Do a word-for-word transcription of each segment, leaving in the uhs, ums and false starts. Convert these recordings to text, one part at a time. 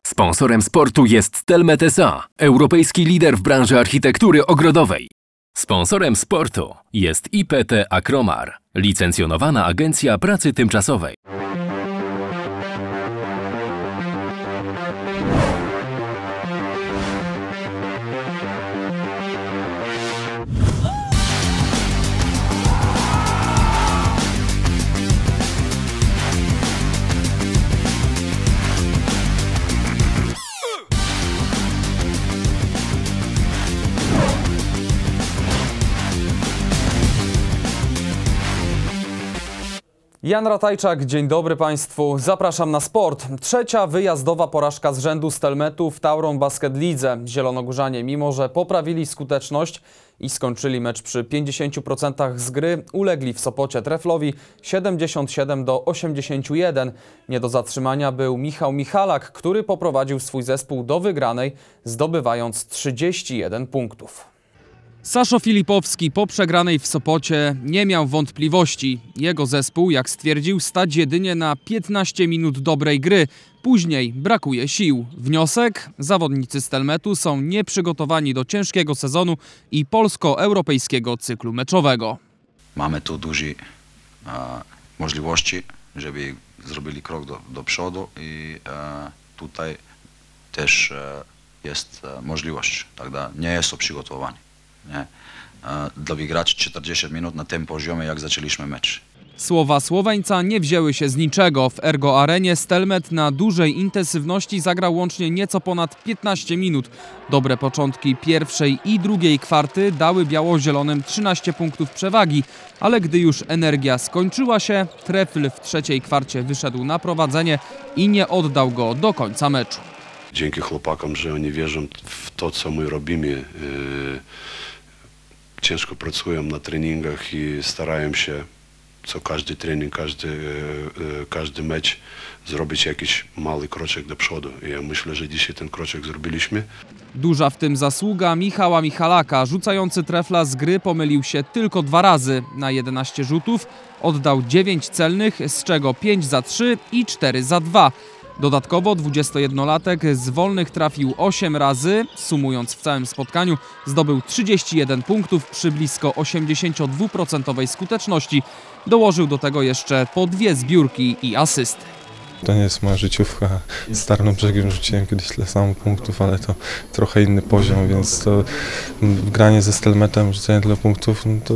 Sponsorem sportu jest Stelmet S A, europejski lider w branży architektury ogrodowej. Sponsorem sportu jest I P T Akromar, licencjonowana agencja pracy tymczasowej. Jan Ratajczak, dzień dobry Państwu. Zapraszam na sport. Trzecia wyjazdowa porażka z rzędu Stelmetu w Tauron Basket Lidze. Zielonogórzanie, mimo że poprawili skuteczność i skończyli mecz przy pięćdziesięciu procentach z gry, ulegli w Sopocie Treflowi siedemdziesiąt siedem do osiemdziesięciu jeden. Nie do zatrzymania był Michał Michalak, który poprowadził swój zespół do wygranej, zdobywając trzydzieści jeden punktów. Saszo Filipowski po przegranej w Sopocie nie miał wątpliwości. Jego zespół, jak stwierdził, stać jedynie na piętnaście minut dobrej gry. Później brakuje sił. Wniosek? Zawodnicy Stelmetu są nieprzygotowani do ciężkiego sezonu i polsko-europejskiego cyklu meczowego. Mamy tu duże e, możliwości, żeby zrobili krok do, do przodu i e, tutaj też e, jest e, możliwość. Także nie jest to przygotowanie. Nie? Dla wygrać czterdzieści minut na tym poziomie, jak zaczęliśmy mecz. Słowa Słoweńca nie wzięły się z niczego. W Ergo Arenie Stelmet na dużej intensywności zagrał łącznie nieco ponad piętnaście minut. Dobre początki pierwszej i drugiej kwarty dały biało-zielonym trzynaście punktów przewagi, ale gdy już energia skończyła się, Trefl w trzeciej kwarcie wyszedł na prowadzenie i nie oddał go do końca meczu. Dzięki chłopakom, że oni wierzą w to, co my robimy. Ciężko pracują na treningach i starają się co każdy trening, każdy, każdy mecz zrobić jakiś mały kroczek do przodu. I ja myślę, że dzisiaj ten kroczek zrobiliśmy. Duża w tym zasługa Michała Michalaka. Rzucający Trefla z gry pomylił się tylko dwa razy. Na jedenaście rzutów oddał dziewięć celnych, z czego pięć za trzy i cztery za dwa. Dodatkowo dwudziestojednolatek z wolnych trafił osiem razy, sumując w całym spotkaniu zdobył trzydzieści jeden punktów przy blisko osiemdziesięciodwuprocentowej skuteczności. Dołożył do tego jeszcze po dwie zbiórki i asysty. To nie jest moja życiówka. Z Tarnym Brzegiem rzuciłem kiedyś tyle samo punktów, ale to trochę inny poziom, więc to granie ze Stelmetem, rzucenie tyle punktów, no to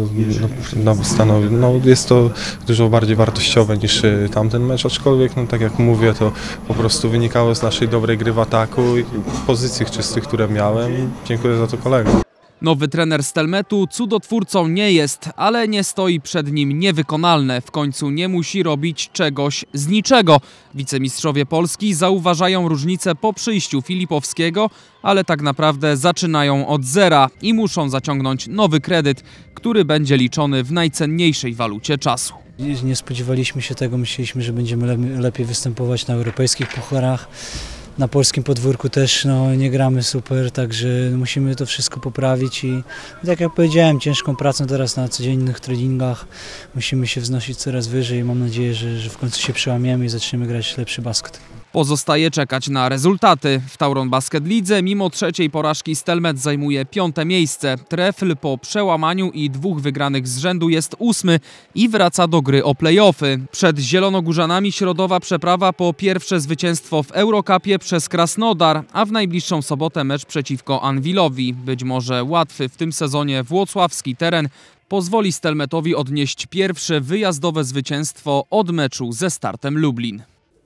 no, stanowi, no, jest to dużo bardziej wartościowe niż tamten mecz, aczkolwiek, no, tak jak mówię, to po prostu wynikało z naszej dobrej gry w ataku i pozycji czystych, które miałem. Dziękuję za to kolegom. Nowy trener Stelmetu cudotwórcą nie jest, ale nie stoi przed nim niewykonalne. W końcu nie musi robić czegoś z niczego. Wicemistrzowie Polski zauważają różnicę po przyjściu Filipowskiego, ale tak naprawdę zaczynają od zera i muszą zaciągnąć nowy kredyt, który będzie liczony w najcenniejszej walucie czasu. Nie spodziewaliśmy się tego, myśleliśmy, że będziemy lepiej występować na europejskich pucharach. Na polskim podwórku też no, nie gramy super, także musimy to wszystko poprawić i tak jak powiedziałem, ciężką pracą teraz na codziennych treningach musimy się wznosić coraz wyżej i mam nadzieję, że, że w końcu się przełamiemy i zaczniemy grać lepszy basket. Pozostaje czekać na rezultaty. W Tauron Basket Lidze mimo trzeciej porażki Stelmet zajmuje piąte miejsce. Trefl po przełamaniu i dwóch wygranych z rzędu jest ósmy i wraca do gry o play-offy. Przed Zielonogórzanami środowa przeprawa po pierwsze zwycięstwo w Eurocupie przez Krasnodar, a w najbliższą sobotę mecz przeciwko Anwilowi. Być może łatwy w tym sezonie włocławski teren pozwoli Stelmetowi odnieść pierwsze wyjazdowe zwycięstwo od meczu ze Startem Lublin.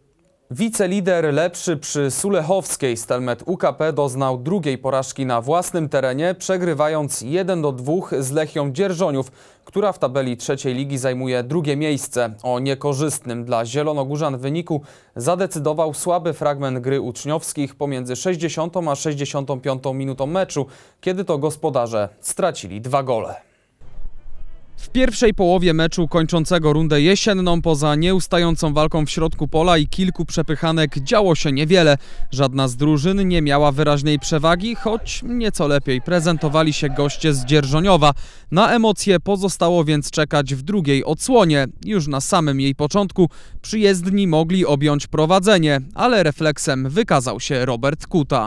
Wicelider lepszy przy Sulechowskiej. Stelmet U K P doznał drugiej porażki na własnym terenie, przegrywając jeden do dwóch z Lechią Dzierżoniów, która w tabeli trzeciej ligi zajmuje drugie miejsce. O niekorzystnym dla zielonogórzan wyniku zadecydował słaby fragment gry uczniowskich pomiędzy sześćdziesiątą a sześćdziesiątą piątą minutą meczu, kiedy to gospodarze stracili dwa gole. W pierwszej połowie meczu kończącego rundę jesienną, poza nieustającą walką w środku pola i kilku przepychanek, działo się niewiele. Żadna z drużyn nie miała wyraźnej przewagi, choć nieco lepiej prezentowali się goście z Dzierżoniowa. Na emocje pozostało więc czekać w drugiej odsłonie. Już na samym jej początku przyjezdni mogli objąć prowadzenie, ale refleksem wykazał się Robert Kuta.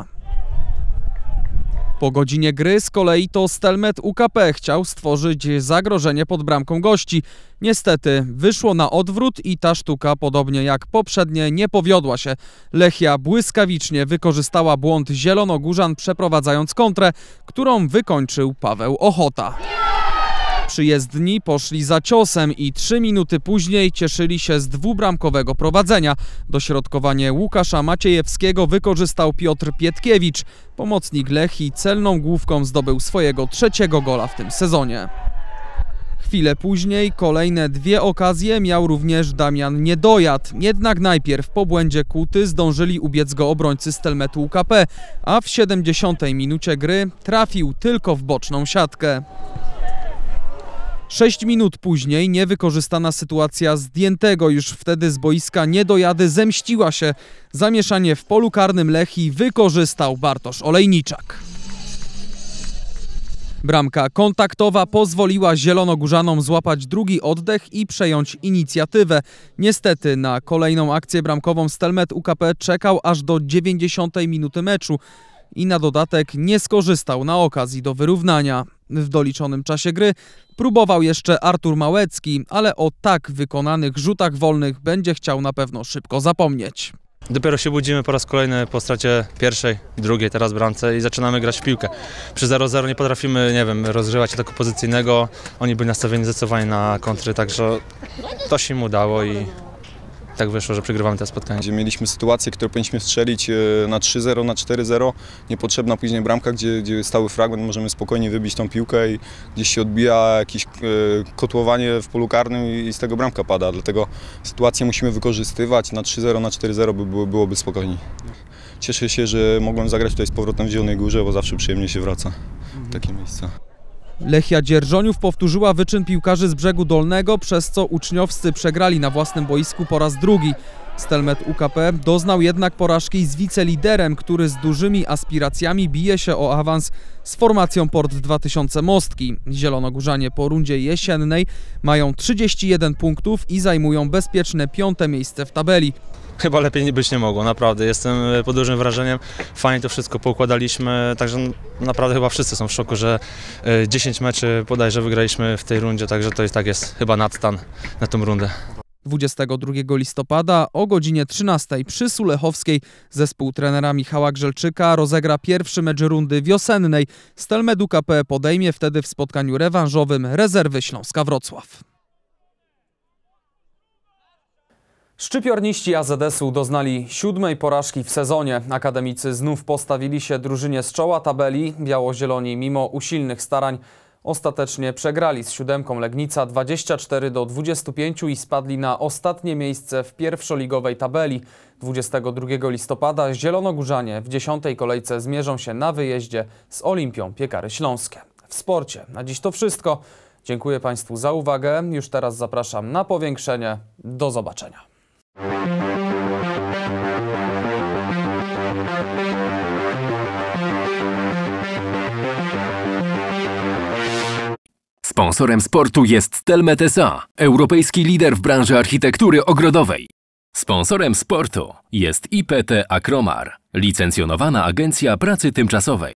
Po godzinie gry z kolei to Stelmet U K P chciał stworzyć zagrożenie pod bramką gości. Niestety wyszło na odwrót i ta sztuka, podobnie jak poprzednie, nie powiodła się. Lechia błyskawicznie wykorzystała błąd zielonogórzan, przeprowadzając kontrę, którą wykończył Paweł Ochota. Przyjezdni poszli za ciosem i trzy minuty później cieszyli się z dwubramkowego prowadzenia. Dośrodkowanie Łukasza Maciejewskiego wykorzystał Piotr Pietkiewicz. Pomocnik Lechii celną główką zdobył swojego trzeciego gola w tym sezonie. Chwilę później kolejne dwie okazje miał również Damian Niedojad. Jednak najpierw po błędzie Kuty zdążyli ubiec go obrońcy Stelmetu U K P, a w siedemdziesiątej minucie gry trafił tylko w boczną siatkę. Sześć minut później niewykorzystana sytuacja zdjętego już wtedy z boiska Niedojady zemściła się. Zamieszanie w polu karnym Lechii wykorzystał Bartosz Olejniczak. Bramka kontaktowa pozwoliła zielonogórzanom złapać drugi oddech i przejąć inicjatywę. Niestety na kolejną akcję bramkową Stelmet U K P czekał aż do dziewięćdziesiątej minuty meczu i na dodatek nie skorzystał na okazji do wyrównania. W doliczonym czasie gry próbował jeszcze Artur Małecki, ale o tak wykonanych rzutach wolnych będzie chciał na pewno szybko zapomnieć. Dopiero się budzimy po raz kolejny po stracie pierwszej, drugiej teraz bramce i zaczynamy grać w piłkę. Przy zero zero nie potrafimy, nie wiem, rozgrywać ataku pozycyjnego. Oni byli nastawieni zdecydowanie na kontry, także to się im udało i tak wyszło, że przegrywamy to spotkanie. Gdzie mieliśmy sytuację, którą powinniśmy strzelić na trzy zero, na cztery zero. Niepotrzebna później bramka, gdzie, gdzie stały fragment, możemy spokojnie wybić tą piłkę i gdzieś się odbija jakieś e, kotłowanie w polu karnym i z tego bramka pada. Dlatego sytuację musimy wykorzystywać. Na trzy zero, na cztery zero by, by, byłoby spokojniej. Cieszę się, że mogłem zagrać tutaj z powrotem w Zielonej Górze, bo zawsze przyjemnie się wraca w takie miejsca. Lechia Dzierżoniów powtórzyła wyczyn piłkarzy z Brzegu Dolnego, przez co uczniowscy przegrali na własnym boisku po raz drugi. Stelmet U K P doznał jednak porażki z wiceliderem, który z dużymi aspiracjami bije się o awans z formacją Port dwa tysiące Mostki. Zielonogórzanie po rundzie jesiennej mają trzydzieści jeden punktów i zajmują bezpieczne piąte miejsce w tabeli. Chyba lepiej być nie mogło, naprawdę. Jestem pod dużym wrażeniem. Fajnie to wszystko poukładaliśmy, także naprawdę chyba wszyscy są w szoku, że dziesięć meczy bodajże wygraliśmy w tej rundzie, także to i tak jest chyba nadstan na tą rundę. dwudziestego drugiego listopada o godzinie trzynastej przy Sulechowskiej zespół trenera Michała Grzelczyka rozegra pierwszy mecz rundy wiosennej. Stelmet U K P podejmie wtedy w spotkaniu rewanżowym rezerwy Śląska Wrocław. Szczypiorniści A Z S-u doznali siódmej porażki w sezonie. Akademicy znów postawili się drużynie z czoła tabeli. Biało-zieloni mimo usilnych starań ostatecznie przegrali z siódemką Legnica dwadzieścia cztery do dwudziestu pięciu i spadli na ostatnie miejsce w pierwszoligowej tabeli. dwudziestego drugiego listopada zielonogórzanie w dziesiątej kolejce zmierzą się na wyjeździe z Olimpią Piekary Śląskie. W sporcie na dziś to wszystko. Dziękuję Państwu za uwagę. Już teraz zapraszam na powiększenie. Do zobaczenia. Sponsorem sportu jest Stelmet S A, europejski lider w branży architektury ogrodowej. Sponsorem sportu jest I P T Akromar, licencjonowana agencja pracy tymczasowej.